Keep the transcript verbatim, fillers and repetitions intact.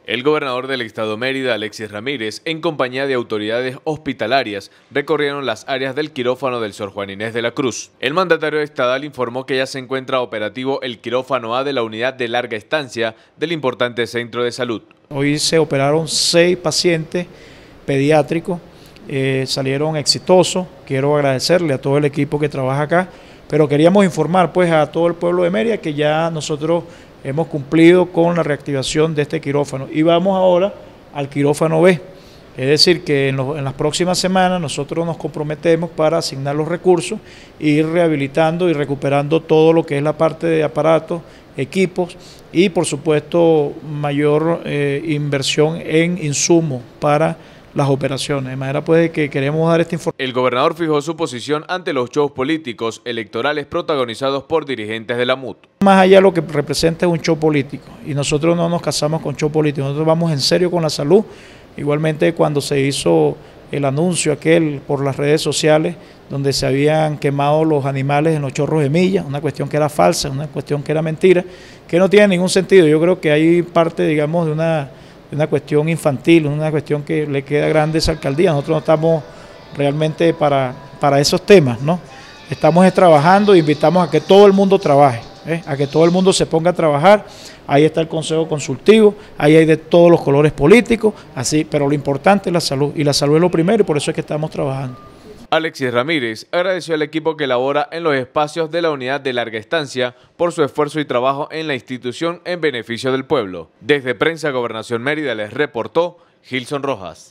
El gobernador del estado Mérida, Alexis Ramírez, en compañía de autoridades hospitalarias, recorrieron las áreas del quirófano del Sor Juana Inés de la Cruz. El mandatario estatal informó que ya se encuentra operativo el quirófano A de la unidad de larga estancia del importante centro de salud. Hoy se operaron seis pacientes pediátricos, eh, salieron exitosos. Quiero agradecerle a todo el equipo que trabaja acá, pero queríamos informar pues a todo el pueblo de Mérida que ya nosotros hemos cumplido con la reactivación de este quirófano y vamos ahora al quirófano B. Es decir, que en, los, en las próximas semanas nosotros nos comprometemos para asignar los recursos e ir rehabilitando y recuperando todo lo que es la parte de aparatos, equipos y por supuesto mayor eh, inversión en insumos para las operaciones, de manera pues que queremos dar esta información. El gobernador fijó su posición ante los shows políticos electorales protagonizados por dirigentes de la M U T. Más allá de lo que representa es un show político y nosotros no nos casamos con show político, nosotros vamos en serio con la salud. Igualmente cuando se hizo el anuncio aquel por las redes sociales donde se habían quemado los animales en los chorros de milla, una cuestión que era falsa, una cuestión que era mentira, que no tiene ningún sentido. Yo creo que hay parte, digamos, de una una cuestión infantil, una cuestión que le queda grande a esa alcaldía. Nosotros no estamos realmente para, para esos temas, ¿no? Estamos trabajando e invitamos a que todo el mundo trabaje, ¿eh? a que todo el mundo se ponga a trabajar. Ahí está el Consejo Consultivo, ahí hay de todos los colores políticos, así, pero lo importante es la salud, y la salud es lo primero y por eso es que estamos trabajando. Alexis Ramírez agradeció al equipo que labora en los espacios de la unidad de larga estancia por su esfuerzo y trabajo en la institución en beneficio del pueblo. Desde Prensa Gobernación Mérida les reportó Gilson Rojas.